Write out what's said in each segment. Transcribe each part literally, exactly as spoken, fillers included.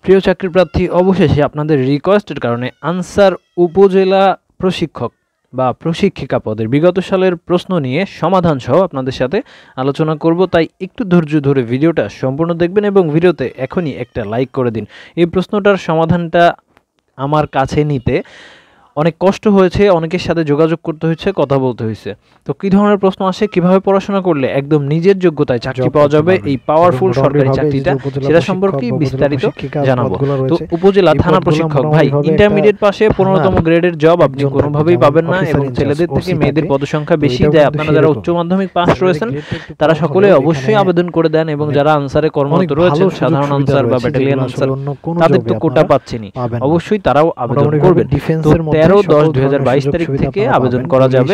প্রিয় চাকরি প্রার্থী, অবশেষে আপনাদের রিকোয়েস্টের কারণে আনসার উপজেলা প্রশিক্ষক বা প্রশিক্ষিকা পদের বিগত সালের প্রশ্ন নিয়ে সমাধান সহ আপনাদের সাথে আলোচনা করব। তাই একটু ধৈর্য ধরে ভিডিওটা সম্পূর্ণ দেখবেন এবং ভিডিওতে এখনই একটা লাইক করে দিন। এই প্রশ্নটার সমাধানটা আমার কাছে নিতে অনেক কষ্ট হয়েছে, অনেকের সাথে যোগাযোগ করতে হয়েছে, কথা বলতে হয়েছে। তো কী ধরনের প্রশ্ন আসে, কিভাবে পড়াশোনা করলে একদম নিজের যোগ্যতায় চাকরি পাওয়া যাবে, এই পাওয়ারফুল সরকারি চাকরিটা, সেটা সম্পর্কে বিস্তারিত জানাবো। তো উপজেলা থানা প্রশিক্ষক ভাই, ইন্টারমিডিয়েট পাশে পনেরোতম গ্রেডের জব আপনি কোনোভাবেই পাবেন না এবং ছেলেদের থেকে মেয়েদের পদসংখ্যা বেশি দেয়। আপনারা যারা উচ্চ মাধ্যমিক পাস রয়েছেন তারা সকলে অবশ্যই আবেদন করে দেন এবং যারা আনসারে কর্মরত রয়েছেন, সাধারণ আনসার বা ব্যাটালিয়ন আনসার, তাদের তো কোটা পাচ্ছেনি, অবশ্যই তারাও আবেদন করবেন। তেরো দশ দুই হাজার বাইশ তারিখ থেকে আবেদন করা যাবে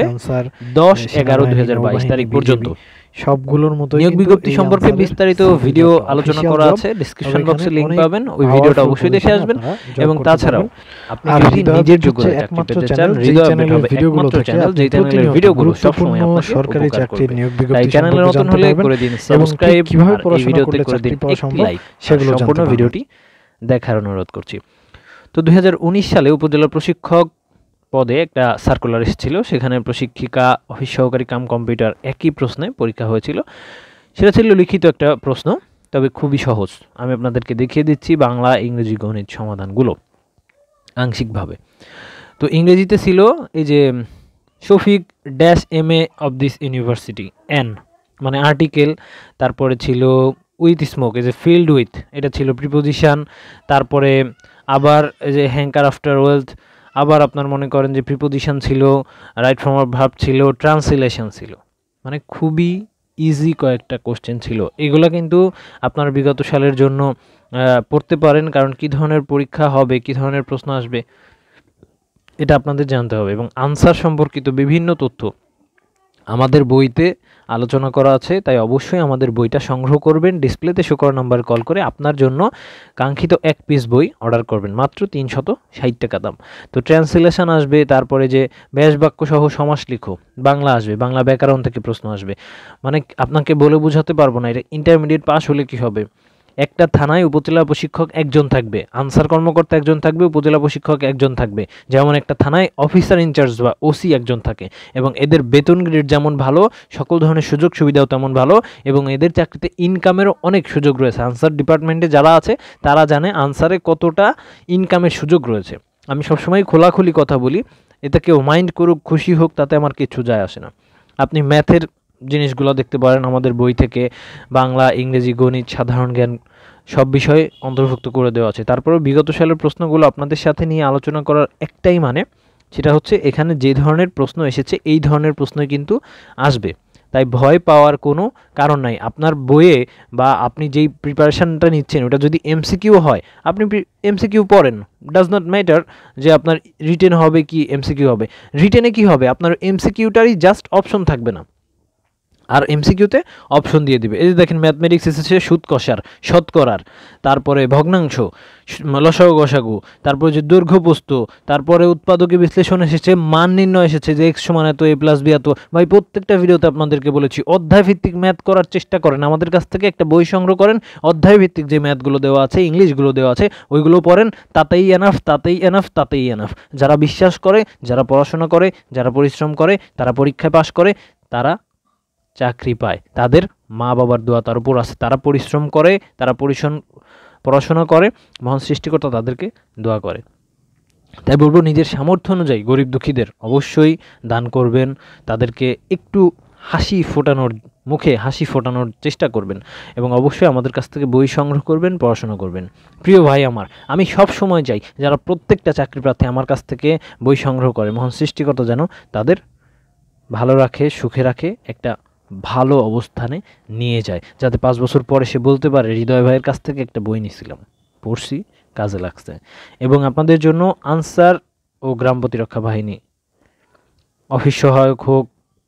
দশ এগারো দুই হাজার বাইশ তারিখ পর্যন্ত। সবগুলোর মতো নিয়োগ বিজ্ঞপ্তি সম্পর্কে বিস্তারিত ভিডিও আলোচনা করা আছে, ডেসক্রিপশন বক্সে লিংক পাবেন, ওই ভিডিওটা অবশ্যই দেখে আসবেন। এবং তাছাড়াও আপনি যদি নিজের যোগ্যতায় চাকরি পেতে চান, হৃদয় আপডেট হবে একমাত্র চ্যানেল যেই চ্যানেলের ভিডিওগুলো সবসময় আপনাকে সরকারি চাকরির নিয়োগ বিজ্ঞপ্তি। তাই চ্যানেলের নতুন হলে করে দিন সাবস্ক্রাইব, কিভাবে পড়াশোনা করলে চাকরি পাওয়া সম্ভব সেগুলো সম্পূর্ণ ভিডিওটি দেখার অনুরোধ করছি। তো দুই হাজার উনিশ সালে উপজেলা প্রশিক্ষক পদে একটা সার্কুলার এসেছিল, সেখানে প্রশিক্ষিকা, অফিস সহকারী কাম কম্পিউটার একই প্রশ্নে পরীক্ষা হয়েছিল। সেটা ছিল লিখিত একটা প্রশ্ন, তবে খুবই সহজ। আমি আপনাদেরকে দেখিয়ে দিচ্ছি বাংলা, ইংরেজি, গণিত সমাধানগুলো আংশিকভাবে। তো ইংরেজিতে ছিল এই যে Shafiq dash M A of this university, an মানে আর্টিকেল, তারপরে ছিল উইথ স্মোক, এই যে ফিল্ড উইথ, এটা ছিল প্রিপোজিশন, তারপরে আবার এই যে হ্যাঙ্কার আফটার ওয়েলথ, আবার আপনার মনে করেন যে প্রিপোজিশন ছিল, রাইট ফর্ম অফ ভার্ব ছিল, ট্রান্সলেশন ছিল। মানে খুবই ইজি কয়েকটা কোশ্চেন ছিল। এগুলো কিন্তু আপনার বিগত সালের জন্য পড়তে পারেন, কারণ কী ধরনের পরীক্ষা হবে, কী ধরনের প্রশ্ন আসবে এটা আপনাদের জানতে হবে। এবং আনসার সম্পর্কিত বিভিন্ন তথ্য আমাদের বইতে আলোচনা করা আছে, তাই অবশ্যই আমাদের বইটা সংগ্রহ করবেন। ডিসপ্লেতে শো করা নাম্বারে কল করে আপনার জন্য কাঙ্ক্ষিত এক পিস বই অর্ডার করবেন, মাত্র তিনশত ষাট টাকা দাম। তো ট্রান্সলেশন আসবে, তারপরে যে ব্যাস বাক্য সহ সমাস লিখো, বাংলা আসবে, বাংলা ব্যাকরণ থেকে প্রশ্ন আসবে। মানে আপনাকে বলে বোঝাতে পারবো না, এটা ইন্টারমিডিয়েট পাস হলে কি হবে। একটা থানায় উপজেলা প্রশিক্ষক একজন থাকবে, আনসার কর্মকর্তা একজন থাকবে, উপজেলা প্রশিক্ষক একজন থাকবে। যেমন একটা থানায় অফিসার ইনচার্জ বা ওসি একজন থাকে, এবং এদের বেতন গ্রেড যেমন ভালো, সকল ধরনের সুযোগ সুবিধাও তেমন ভালো, এবং এদের চাকরিতে ইনকামেরও অনেক সুযোগ রয়েছে। আনসার ডিপার্টমেন্টে যারা আছে তারা জানে আনসারে কতটা ইনকামের সুযোগ রয়েছে। আমি সবসময় খোলাখুলি কথা বলি, এতে কেউ মাইন্ড করুক, খুশি হোক, তাতে আমার কিছু যায় আসে না। আপনি ম্যাথের জিনিসগুলো দেখতে পারেন আমাদের বই থেকে, বাংলা, ইংরেজি, গণিত, সাধারণ জ্ঞান সব বিষয়ে অন্তর্ভুক্ত করে দেওয়া আছে। তারপরে বিগত সালের প্রশ্নগুলো আপনাদের সাথে নিয়ে আলোচনা করার একটাই মানে, সেটা হচ্ছে এখানে যে ধরনের প্রশ্ন এসেছে এই ধরনের প্রশ্নই কিন্তু আসবে, তাই ভয় পাওয়ার কোনো কারণ নাই। আপনার বইয়ে বা আপনি যেই প্রিপারেশানটা নিচ্ছেন ওটা যদি এমসিকিউ হয়, আপনি এমসিকিউ পড়েন, ডাজ নট ম্যাটার যে আপনার রিটেন হবে কি এমসিকিউ হবে। রিটেনে কি হবে, আপনার এমসিকিউটারই জাস্ট অপশন থাকবে না, আর এমসিকিউতে অপশন দিয়ে দিবে। এই যে দেখেন ম্যাথমেটিক্স এসেছে সুদ কষার, শতকরার, তারপরে ভগ্নাংশ, লসাগু গসাগু, তারপরে যে দৈর্ঘ্যপ্রস্থ, তারপরে উৎপাদকে বিশ্লেষণ এসেছে, মান নির্ণয় এসেছে যে এক্স সমান এত, এ প্লাস বি এত। ভাই প্রত্যেকটা ভিডিওতে আপনাদেরকে বলেছি অধ্যায় ভিত্তিক ম্যাথ করার চেষ্টা করেন, আমাদের কাছ থেকে একটা বই সংগ্রহ করেন, অধ্যায় ভিত্তিক যে ম্যাথগুলো দেওয়া আছে, ইংলিশগুলো দেওয়া আছে, ওইগুলো পড়েন, তাতেই এনাফ, তাতেই এনাফ, তাতেই এনাফ। যারা বিশ্বাস করে, যারা পড়াশোনা করে, যারা পরিশ্রম করে, তারা পরীক্ষায় পাশ করে, তারা চাকরি পায়। তাদের মা বাবার দোয়া তার উপর আছে, তারা পরিশ্রম করে, তারা পরিশ্রম পড়াশোনা করে, মহান সৃষ্টিকর্তা তাদেরকে দোয়া করে। তাই বলবো নিজের সামর্থ্য অনুযায়ী গরিব দুঃখীদের অবশ্যই দান করবেন, তাদেরকে একটু হাসি ফোটানোর, মুখে হাসি ফোটানোর চেষ্টা করবেন, এবং অবশ্যই আমাদের কাছ থেকে বই সংগ্রহ করবেন, পড়াশোনা করবেন। প্রিয় ভাই আমার, আমি সব সময় চাই যারা প্রত্যেকটা চাকরি প্রার্থী আমার কাছ থেকে বই সংগ্রহ করে, মহান সৃষ্টিকর্তা যেন তাদের ভালো রাখে, সুখে রাখে, একটা ভালো অবস্থানে নিয়ে যায়, যাতে পাঁচ বছর পরে সে বলতে পারে হৃদয় ভাইয়ের কাছ থেকে একটা বই নিয়েছিলাম, পড়ছি, কাজে লাগছে। এবং আপনাদের জন্য আনসার ও গ্রাম প্রতিরক্ষা বাহিনী, অফিস সহায়ক হোক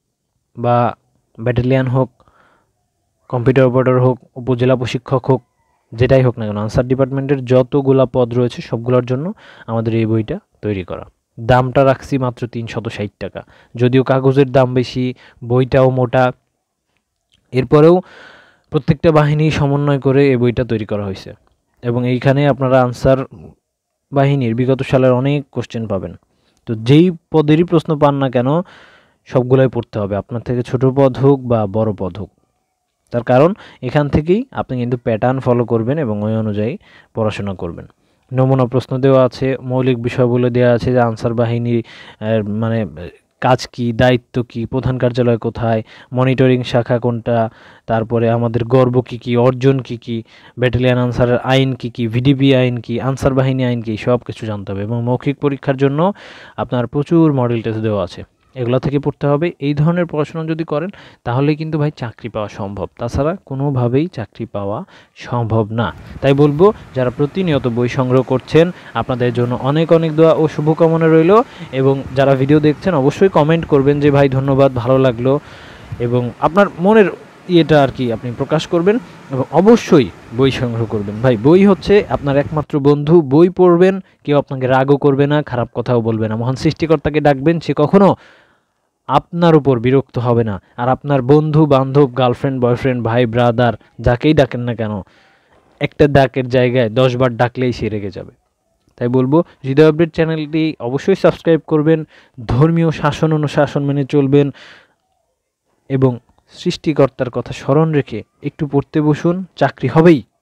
বা ব্যাটালিয়ান হোক, কম্পিউটার অপারেটর হোক, উপজেলা প্রশিক্ষক হোক, যেটাই হোক না কেন, আনসার ডিপার্টমেন্টের যতগুলা পদ রয়েছে সবগুলোর জন্য আমাদের এই বইটা তৈরি করা। দামটা রাখছি মাত্র তিনশত ষাট টাকা, যদিও কাগজের দাম বেশি, বইটাও মোটা, এরপরেও প্রত্যেকটা বাহিনী সমন্বয় করে এই বইটা তৈরি করা হয়েছে। এবং এইখানে আপনারা আনসার বাহিনীর বিগত সালের অনেক কোশ্চেন পাবেন। তো যেই পদেরই প্রশ্ন পান না কেন সবগুলোই পড়তে হবে, আপনার থেকে ছোট পদ হোক বা বড় পদ হোক। তার কারণ এখান থেকেই আপনি কিন্তু প্যাটার্ন ফলো করবেন এবং ওই অনুযায়ী পড়াশোনা করবেন। নমুনা প্রশ্ন দেওয়া আছে, মৌলিক বিষয়গুলো দেওয়া আছে যে আনসার বাহিনীর মানে কাজ কি, দায়িত্ব কি, প্রধান কার্যালয় কোথায়, মনিটরিং শাখা কোনটা, তারপরে আমাদের গর্ব কি কি, অর্জন কি কি, ব্যাটালিয়ান আনসারের আইন কি কি, ভিডিপি আইন কি, আনসার বাহিনী আইন কি, সব কিছু জানতে হবে। এবং মৌখিক পরীক্ষার জন্য আপনার প্রচুর মডেল টেস্ট দেওয়া আছে, এগুলো থেকে পড়তে হবে। এই ধরনের পড়াশোনা যদি করেন তাহলে কিন্তু ভাই চাকরি পাওয়া সম্ভব, তাছাড়া কোনোভাবেই চাকরি পাওয়া সম্ভব না। তাই বলবো যারা প্রতিনিয়ত বই সংগ্রহ করছেন আপনাদের জন্য অনেক অনেক দোয়া ও শুভকামনা রইল। এবং যারা ভিডিও দেখছেন অবশ্যই কমেন্ট করবেন যে ভাই ধন্যবাদ, ভালো লাগলো, এবং আপনার মনের ইয়েটা আর কি আপনি প্রকাশ করবেন। এবং অবশ্যই বই সংগ্রহ করবেন ভাই, বই হচ্ছে আপনার একমাত্র বন্ধু। বই পড়বেন, কেউ আপনাকে রাগও করবে না, খারাপ কথাও বলবে না। মহান সৃষ্টিকর্তাকে ডাকবেন, সে কখনো আপনার উপর বিরক্ত হবে না। আর আপনার বন্ধু বান্ধব, গার্লফ্রেন্ড, বয়ফ্রেন্ড, ভাই, ব্রাদার, যাকেই ডাকেন না কেন, একটা ডাকের জায়গায় দশ বার ডাকলেই সে রেগে যাবে। তাই বলবো হৃদয় আপডেট চ্যানেলটি অবশ্যই সাবস্ক্রাইব করবেন, ধর্মীয় শাসন অনুশাসন মেনে চলবেন এবং সৃষ্টিকর্তার কথা স্মরণ রেখে একটু পড়তে বসুন, চাকরি হবেই।